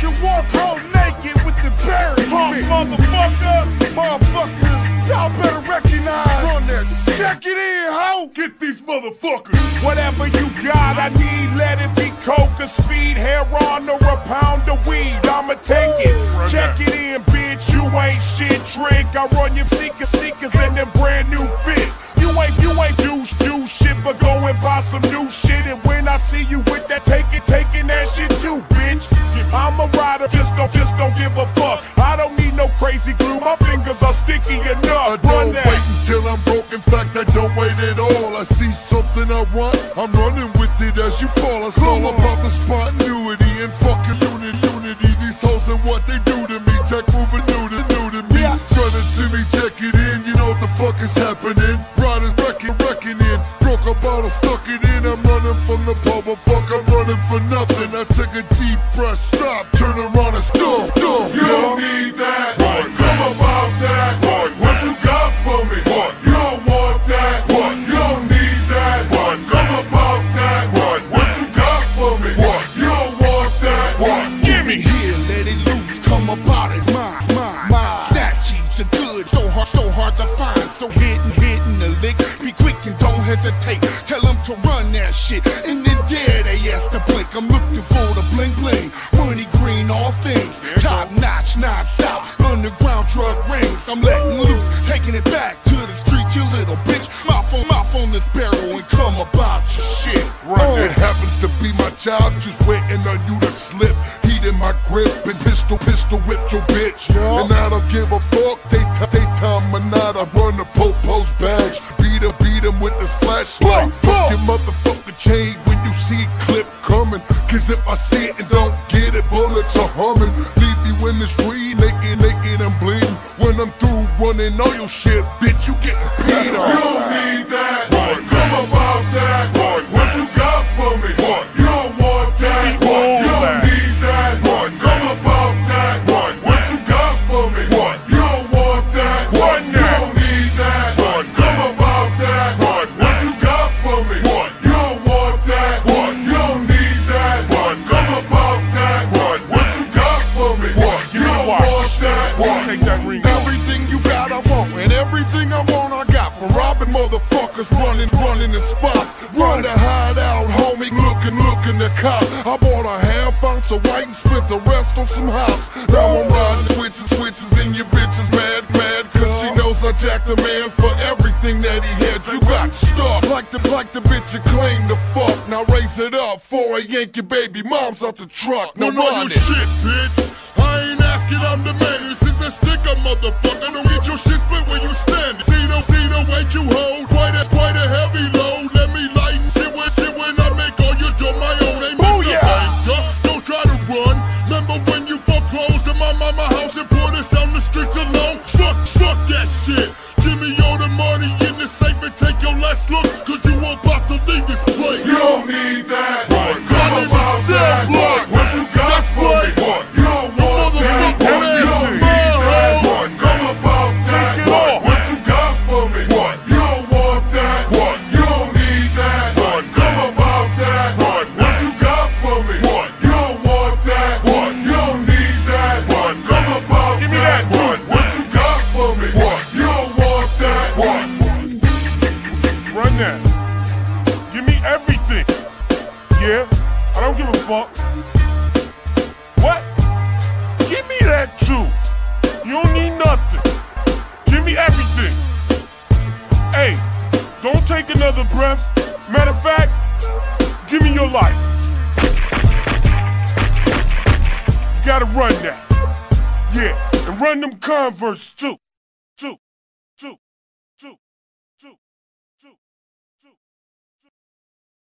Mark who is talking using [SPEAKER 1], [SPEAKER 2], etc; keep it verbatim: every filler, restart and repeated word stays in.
[SPEAKER 1] can walk home naked with the berry. Punk motherfucker, motherfucker, y'all better recognize. Run that shit. Check it in, ho. Get these motherfuckers. Whatever you got, I need. Let it be coke, a speed, heroin, or a pound of weed. I'ma take it. Run Check that. it in, bitch. You ain't shit trick. I run your sneakers, sneakers, and them brand new fits. You ain't, you ain't douche, douche shit, but go and buy some new shit. And when I see you with that, take it, taking that shit too, bitch. I'm a rider, just don't, just don't give a fuck. I don't need no crazy glue, my fingers are sticky enough.
[SPEAKER 2] I don't wait until I'm broke, in fact I don't wait at all. I see something I want, I'm running with it as you fall. It's all about the spontaneity and fucking unity, unity. These hoes and what they do to me, check moving new to new to me. Run it to me, check it in, you know what the fuck is happening. Riders wrecking, wrecking in, broke a bottle, stuck it in. I'm running from the pub, but fuck I'm running for nothing. I take a deep breath, stop, turn around and stop, stop.
[SPEAKER 1] You don't need that, what? Come about that, what? What you got for me, what? You don't want that, what? You don't need that, what? Come about that, what? What you got for me, what? You don't want that, what? Give me
[SPEAKER 3] here, let it loose, come about it, mine, mine, mine. Snatchies are good, so hard, so hard to find. So hitting, hitting the lick, be quick and don't hesitate. Tell them to run that shit, and then dare they ask to blink. I'm looking for the bling bling, money green, all things top notch, not stop. Underground drug rings, I'm letting loose, taking it back to the street, you little bitch. Mouth on mouth on this barrel and come about your shit.
[SPEAKER 2] Run. It happens to be my job, just waiting on you to slip. Heat in my grip and pistol, pistol whip your bitch. Yeah. And I don't give a fuck, they, they time or not. I run the po-po's badge, beat him, beat him with this flashlight. Fuck your motherfucker chain when you see a clip coming. Cause if I see it and don't get it, bullets are humming. Leave you in the street, naked, naked and bleeding. When I'm through running all your shit, bitch, you getting peed on.
[SPEAKER 1] You don't need that, what? Come about that, what? What you got for me, what? You don't want that, what? You don't need that, what? Come about that, what? What you got for me, what? You don't want that, what? You don't need that, what? Come about that, what? What you got for me, what? You don't want that, what? You don't need that, what? Come about that, what? What you got for me, what? You don't want that, what? Take that ring.
[SPEAKER 3] Everything you got I want, and everything I want I got. For robbing motherfuckers, running, running in spots. Run to hide out, homie, looking, looking to cop. I bought a half ounce of white and spent the rest on some hops. Now I'm riding switches, switches, and your bitch is mad, mad. Cause she knows I jacked a man for everything that he had. You got stuck, like the, like the bitch you claim to fuck. Now raise it up for a Yankee baby mom's out the truck.
[SPEAKER 2] No, no, you shit, bitch. I ain't asking, I'm the man. This is a sticker, motherfucker. Don't get your shit split when you stand. See the, see the weight you hold. Quite a, quite a heavy load. Let me lighten shit when, shit when I make all you do my own. Ain't Mister Banker. Don't try to run. Remember when you foreclosed in my mama house and put us on the streets alone? Fuck, fuck that shit. Give me all the money in the safe and take your last look. Cause you about to leave this place.
[SPEAKER 1] You don't need that, what? Come about that, what? What you got for me, what? You don't want that, what? You don't need that, what? Come about that, what? What you got for me, what? You don't want that, what? You don't need that, what? Come about that, what? What you got for me, what? You don't want that, what? You don't need that, what? Come about that, what? What you got for me, what? You don't want that, what? Run that. Give me everything. Yeah, I don't give a fuck. What? Give me that too. You don't need nothing. Give me everything. Hey, don't take another breath. Matter of fact, give me your life. You gotta run that. Yeah, and run them Converse too.